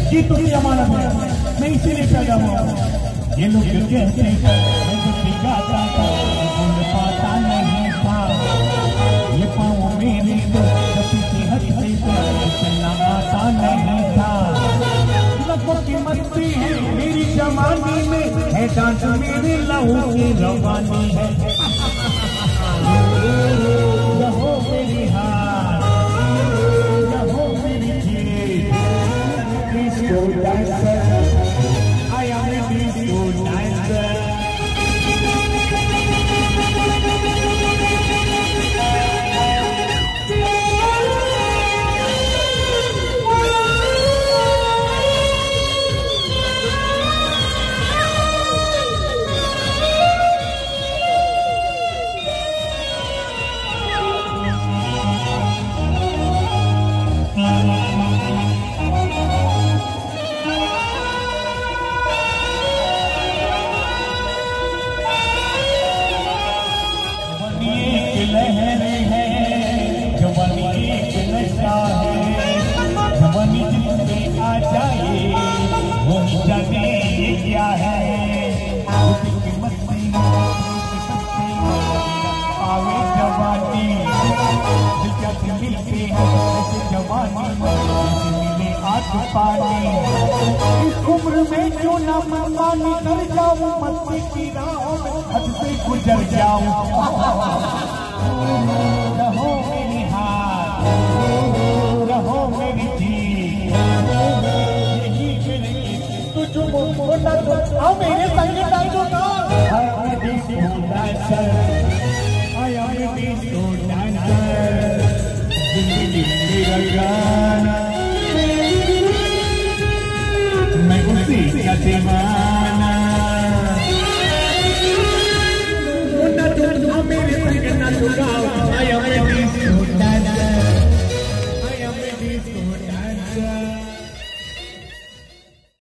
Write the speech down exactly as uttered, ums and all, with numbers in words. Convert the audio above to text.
ये तो मेरी अमानत है, मैं इसीलिए पैदा हुआ हूँ। ये लोग कहते हैं मैं जब भी गाता था बोल पाता नहीं था, ये पाँव मेरे तो कभी सेहत से चलना आता नहीं था। लगभग की मस्ती है मेरी जवानी में, है डांस मेरे लहू की रवानी है। रहो मेरी हार, रहो मेरी जीत, disco dancer, I am a disco dancer। लहरे है जवानी एक नशा है, जवानी जिससे आ जाए वो जाने ये क्या है। उसकी मस्ती आवे जवानी, दिलचस्प मिलते हैं जैसे जवानी मिले आग पानी। इस उम्र में क्यों ना मनमानी कर जाऊं, मस्ती की राहों में हद से गुजर जाऊं। रहो मेरी हार, रहो मेरी जीत, यही मेरी तुझको बोलना तो आओ मेरे संग डांसो ना। I am a disco dancer, I am a disco dancer, जिंदगी मेरा गाना, मैं उसी का दीवाना। I am a disco dancer, I am a disco dancer।